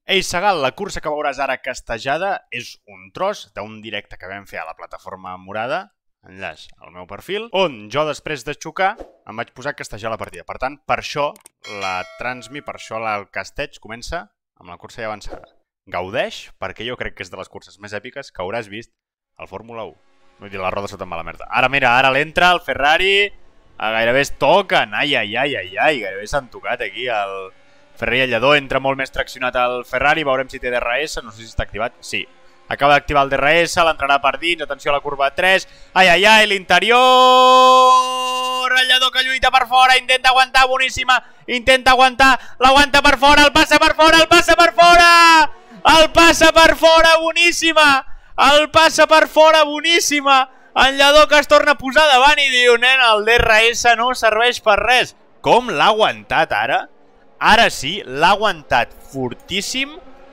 Ei, Segal, la cursa que veuràs ara castejada és un tros d'un directe que vam fer a la plataforma morada, enllaç al meu perfil, on jo després de xocar em vaig posar a castejar la partida. Per tant, per això la transmi, per això el casteig comença amb la cursa ja avançada. Gaudeix, perquè jo crec que és de les curses més èpiques que hauràs vist al Fórmula 1. Vull dir, la roda se te'n va a la merda. Ara, mira, ara l'entra el Ferrari, gairebé es toquen, gairebé s'han tocat aquí el Ferrari i el Lledó, entra molt més traccionat el Ferrari, veurem si té DRS, no sé si està activat, sí. Acaba d'activar el DRS, l'entrarà per dins, atenció a la curva 3, l'interior, el Lledó que lluita per fora, intenta aguantar, boníssima, intenta aguantar, l'aguanta per fora, el passa per fora, el passa per fora, el passa per fora, boníssima, el passa per fora, boníssima, el Lledó que es torna a posar davant i diu, nen, el DRS no serveix per res. Com l'ha aguantat ara? Ara sí, l'ha aguantat fortíssim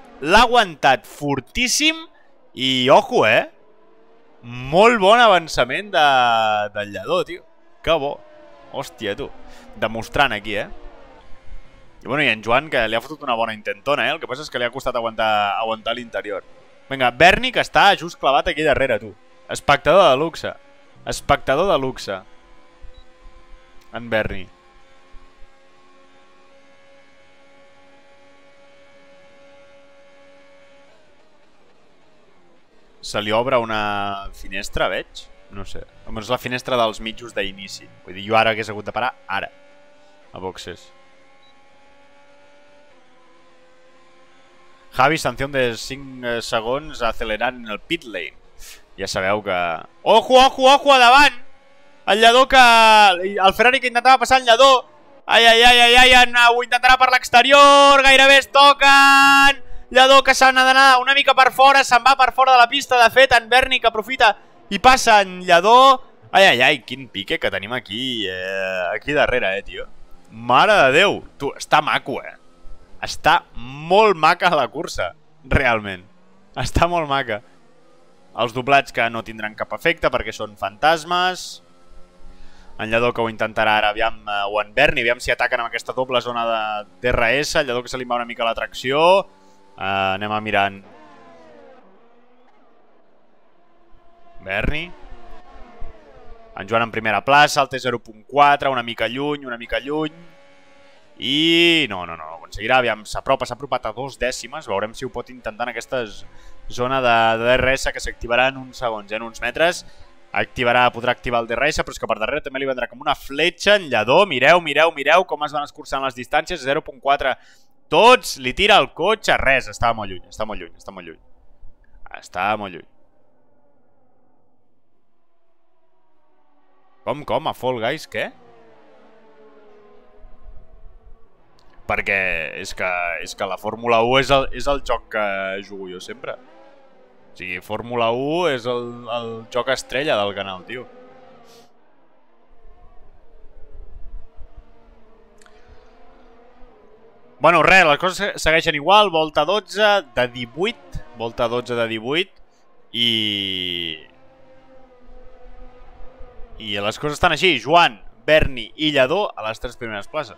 i, ojo, molt bon avançament del Lledó, tio. Que bo. Hòstia, tu. Demostrant aquí, I bueno, i en Joan, que li ha fotut una bona intentona, El que passa és que li ha costat aguantar l'interior. Vinga, Berni, que està just clavat aquí darrere, tu. Espectador de luxe. Espectador de luxe. En Berni. Se li obre una finestra, veig? No sé. És la finestra dels mitjos d'inici. Vull dir, jo ara hagués hagut de parar ara. A boxes. Javi, sanció de 5 segons acelerant en el pit lane. Ja sabeu que... Ojo, a davant! El Lledó que... El Ferrari que intentava passar el Lledó. Ho intentarà per l'exterior. Gairebé es toquen. Lledó que s'ha d'anar una mica per fora, se'n va per fora de la pista, de fet, en Berni que aprofita i passa en Lledó. Quin pique que tenim aquí, aquí darrere, tio. Mare de Déu, tu, està maco, Està molt maca la cursa, realment. Està molt maca. Els doblats que no tindran cap efecte perquè són fantasmes. En Lledó que ho intentarà ara, aviam, o en Berni, aviam si ataquen amb aquesta doble zona de DRS. El Lledó que se li va una mica la tracció. Anem a mirant. Berni. En Joan en primera plaça, el T0.4, una mica lluny. I... No, ho aconseguirà. Aviam, s'ha apropat a 2 dècimes. Veurem si ho pot intentar en aquesta zona de DRS que s'activarà en uns segons, en uns metres. Podrà activar el DRS, però és que per darrere també li vendrà com una fletxa en Lledó. Mireu com es van escurçant les distàncies. 0.4. Tots, li tira el cotxe, res, estava molt lluny. Estava molt lluny. Com? A Fall Guys, què? Perquè és que la Fórmula 1 és el joc que jugo jo sempre. O sigui, Fórmula 1 és el joc estrella del canal, tio. Bueno, res, les coses segueixen igual, volta 12 de 18, i les coses estan així, Joan, Berni i Lledó a les 3 primeres places.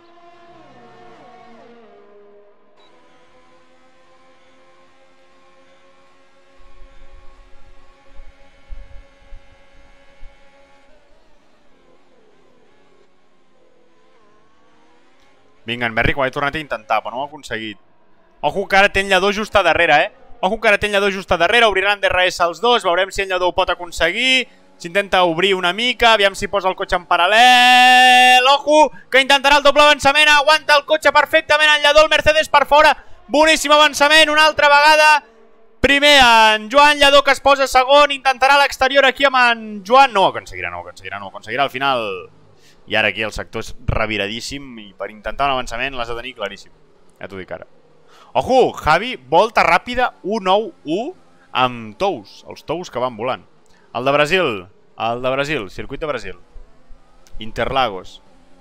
Vinga, en Berni que ho ha tornat a intentar, però no ho ha aconseguit. Ojo que ara té en Lledó just a darrere, obriran DRS els dos, veurem si en Lledó ho pot aconseguir. S'intenta obrir una mica, aviam si posa el cotxe en paral·lel. Ojo, que intentarà el doble avançament, aguanta el cotxe perfectament en Lledó, el Mercedes per fora. Boníssim avançament, una altra vegada. Primer en Joan, Lledó que es posa segon, intentarà l'exterior aquí amb en Joan. No ho aconseguirà al final. I ara aquí el sector és reviradíssim i per intentar un avançament l'has de tenir claríssim. Ja t'ho dic ara. Ojo, Javi, volta ràpida 1-9-1 amb tous, els tous que van volant. El de Brasil, circuit de Brasil. Interlagos.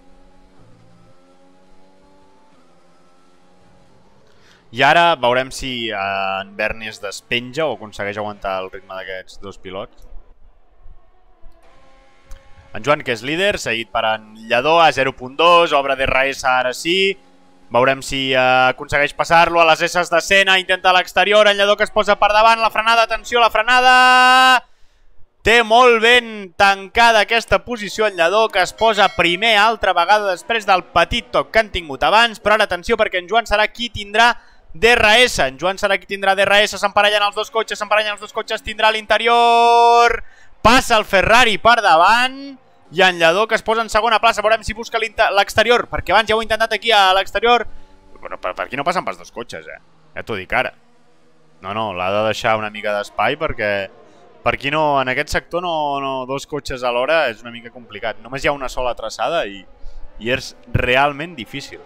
I ara veurem si en Berni es despenja o aconsegueix aguantar el ritme d'aquests dos pilots. En Joan, que és líder, seguit per en Lledó a 0.2, obre DRS ara sí. Veurem si aconsegueix passar-lo a les S de Senna, intenta a l'exterior, en Lledó que es posa per davant, la frenada, atenció, la frenada... Té molt ben tancada aquesta posició en Lledó, que es posa primer altra vegada després del petit toc que han tingut abans, però ara atenció perquè en Joan serà qui tindrà DRS. En Joan serà qui tindrà DRS, s'emparellen els dos cotxes, tindrà l'interior, passa el Ferrari per davant, i en Lledó que es posa en segona plaça. Veurem si busca l'exterior, perquè abans ja ho he intentat aquí a l'exterior. Però per aquí no passen pas dos cotxes, ja t'ho dic ara. No, l'ha de deixar una mica d'espai perquè... Per aquí no, en aquest sector dos cotxes alhora és una mica complicat. Només hi ha una sola traçada i és realment difícil.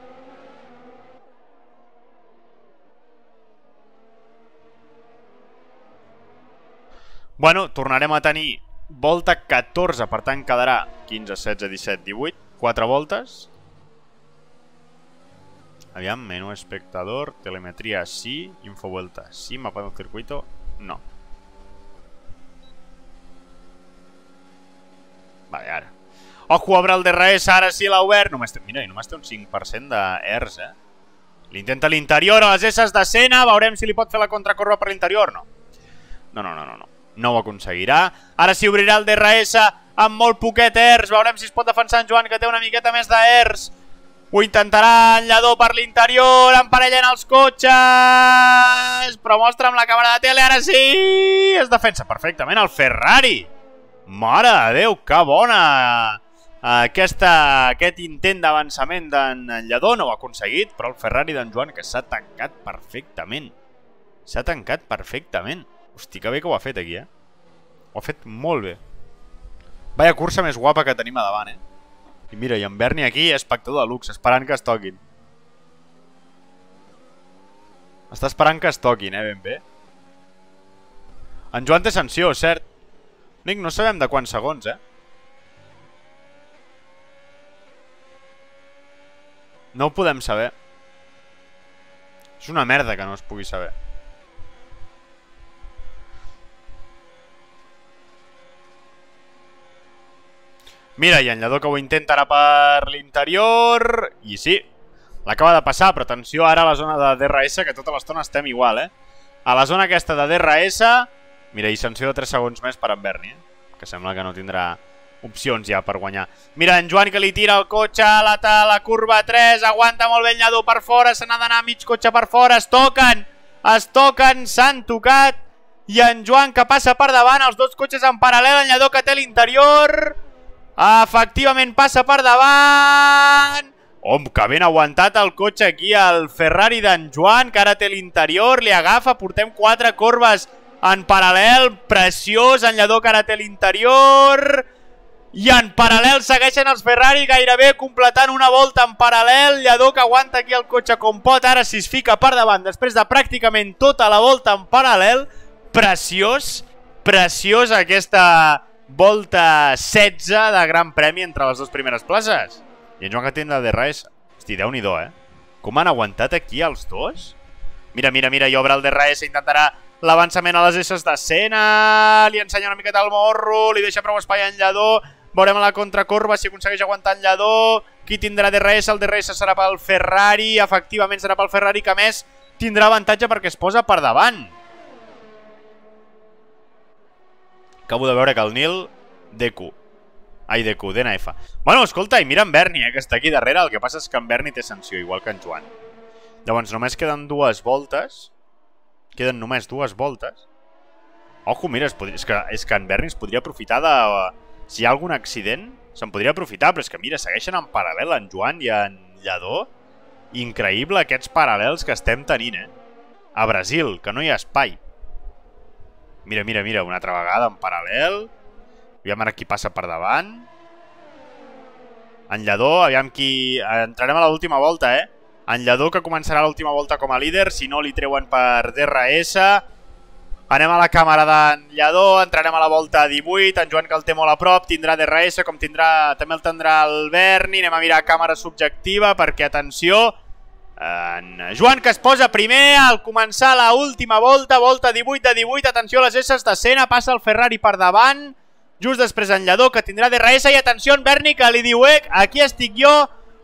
Bueno, tornarem a tenir volta 14, per tant quedarà 15, 16, 17, 18, 4 voltes. Aviam, menú espectador, telemetría sí, infovuelta sí, mapa del circuito no. Vale, ara. Ojo, obre el DRS, ara sí l'ha obert. Mira, i només té un 5% d'ERS, L'intenta a l'interior, a les S de Senna. Veurem si li pot fer la contracorba per l'interior. No. No ho aconseguirà. Ara sí obrirà el DRS amb molt poquet ERS. Veurem si es pot defensar en Joan, que té una miqueta més d'ERS. Ho intentarà en Lledó per l'interior. Emparellen els cotxes. Però mostra amb la càmera de tele, ara sí! Es defensa perfectament el Ferrari. Mare de Déu, que bona aquest intent d'avançament d'en Lledó. No ho ha aconseguit, però el Ferrari d'en Joan que s'ha tancat perfectament. S'ha tancat perfectament. Hosti, que bé que ho ha fet aquí, Ho ha fet molt bé. Vaya cursa més guapa que tenim a davant, I mira, i en Berni aquí, espectador de luxe, esperant que es toquin. Està esperant que es toquin, ben bé. En Joan té sanció, cert. Nick, no sabem de quants segons, No ho podem saber. És una merda que no es pugui saber. Mira, i en Lledó que ho intenta ara per l'interior. I sí, l'acaba de passar, però atenció ara a la zona de DRS, que tota l'estona estem igual, A la zona aquesta de DRS... Mira, i sanció de 3 segons més per en Berni, que sembla que no tindrà opcions ja per guanyar. Mira, en Joan que li tira el cotxe a la curva 3, aguanta molt bé Lledó per fora, se n'ha d'anar mig cotxe per fora, es toquen, s'han tocat, i en Joan que passa per davant, els dos cotxes en paral·lel, en Lledó que té l'interior, efectivament passa per davant, que ben aguantat el cotxe aquí, el Ferrari d'en Joan, que ara té l'interior, li agafa, portem 4 corbes en paral·lel, preciós, en Lledó que ara té l'interior, i en paral·lel segueixen els Ferrari gairebé completant una volta en paral·lel, Lledó que aguanta aquí el cotxe com pot, ara si es fica per davant després de pràcticament tota la volta en paral·lel, preciós aquesta volta 16 de Gran Premi entre les dues primeres places. I en Joan que tindrà DRS. Hosti, Déu-n'hi-do, Com han aguantat aquí els dos? Mira, i obre el DRS, intentarà l'avançament a les S de Senna, li ensenya una miqueta el morro, li deixa prou espai en Lledó, veurem a la contracorba si aconsegueix aguantar en Lledó, qui tindrà DRS, el DRS serà pel Ferrari, efectivament serà pel Ferrari, que a més tindrà avantatge perquè es posa per davant. Acabo de veure que el Nil, DNF. Bueno, escolta, i mira en Berni, que està aquí darrere, el que passa és que en Berni té sanció, igual que en Joan. Llavors només queden 2 voltes. Queden només 2 voltes. Ojo, mira, és que en Berni es podria aprofitar de... Si hi ha algun accident, se'n podria aprofitar, però és que mira, segueixen en paral·lel en Joan i en Lledó. Increïble aquests paral·lels que estem tenint, A Brasil, que no hi ha espai. Mira, una altra vegada en paral·lel. Aviam ara qui passa per davant. En Lledó, aviam qui... Entrarem a l'última volta, En Lledó que començarà l'última volta com a líder, si no li treuen per DRS. Anem a la càmera d'en Lledó, entrarem a la volta 18, en Joan que el té molt a prop, tindrà DRS, com també el tindrà el Berni. Anem a mirar càmera subjectiva perquè, atenció, en Joan que es posa primer al començar l'última volta, volta 18 de 18, atenció a les S de Senna, passa el Ferrari per davant, just després en Lledó que tindrà DRS i atenció en Berni que li diu, aquí estic jo.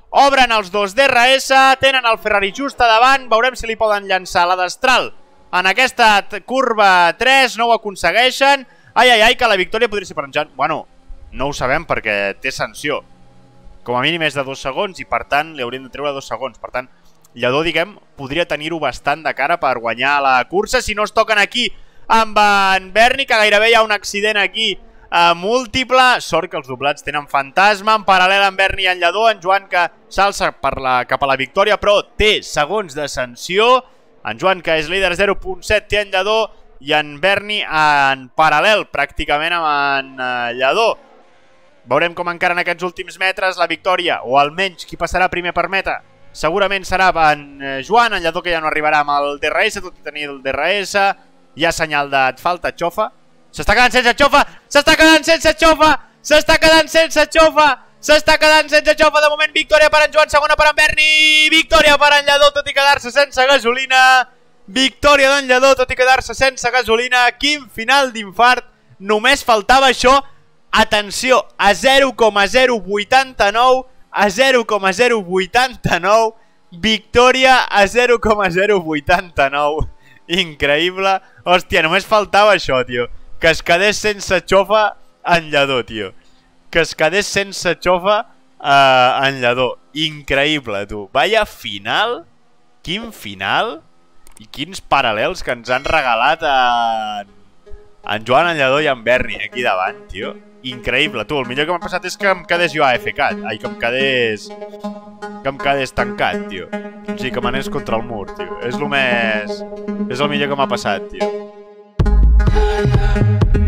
Obren els dos DRS, tenen el Ferrari just a davant, veurem si li poden llançar la destral en aquesta curva 3, no ho aconsegueixen. Ai, ai, ai, que la victòria podria ser per en Joan. Bueno, no ho sabem perquè té sanció. Com a mínim és de 2 segons i per tant li hauríem de treure 2 segons. Per tant, Lledó, diguem, podria tenir-ho bastant de cara per guanyar la cursa. Si no es toquen aquí amb en Berni, que gairebé hi ha un accident aquí múltiple. Sort que els doblats tenen fantasma. En paral·lel amb Berni i en Lledó, en Joan que s'alça cap a la victòria, però té segons de sanció. En Joan, que és líder, 0.7, té en Lledó, i en Berni en paral·lel pràcticament amb en Lledó. Veurem com encara en aquests últims metres la victòria, o almenys qui passarà primer per meta, segurament serà en Joan. En Lledó, que ja no arribarà amb el DRS, tot i tenir el DRS. Hi ha senyal de falta, xofa. S'està quedant sense xofa! S'està quedant sense xofa! S'està quedant sense xofa! S'està quedant sense xofa! De moment, victòria per en Joan, segona per en Berni, victòria per en Lledó, tot i quedar-se sense gasolina. Victòria d'en Lledó, tot i quedar-se sense gasolina. Quin final d'infart! Només faltava això. Atenció, a 0,089, a 0,089, victòria a 0,089. Increïble. Hòstia, només faltava això, tio. Que es quedés sense xofa en Lledó, tio. Que es quedés sense xofa en Lledó. Increïble, tu. Vaya final. Quin final. I quins paral·lels que ens han regalat en Joan, en Lledó i en Berni aquí davant, tio. Increïble, tu. El millor que m'ha passat és que em quedés jo AFK. Ai, que em quedés tancat, tio. O sigui, que m'anés contra el mur, tio. És el millor que m'ha passat, tio.